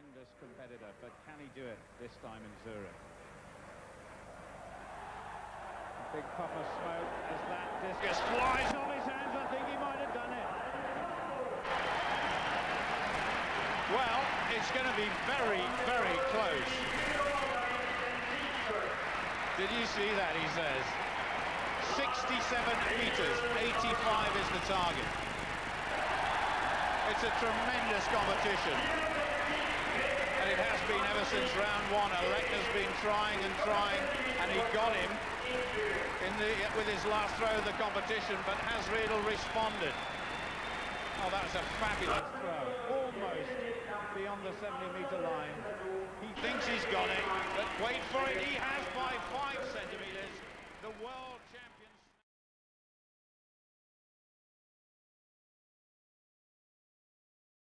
tremendous competitor, but can he do it this time in Zurich? A big puff of smoke as that discus flies off his hands. I think he might have done it. Well, it's going to be very, very close. Did you see that, he says? 67 metres, 85 is the target. It's a tremendous competition. And it has been ever since round one. Alekna's been trying and trying, and he got him with his last throw of the competition, but Hasriedel responded. Oh, that's a fabulous throw, almost beyond the 70-metre line. He thinks he's got it, but wait for it, he has by 5 centimetres. The world...